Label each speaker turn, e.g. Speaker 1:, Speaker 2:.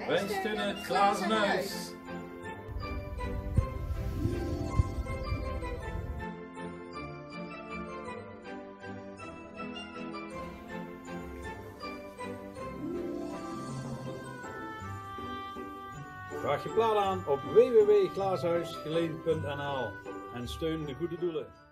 Speaker 1: Wij steunen het Glazen Huis. Vraag je plaat aan op www.glazenhuisgeleen.nl en steun de goede doelen.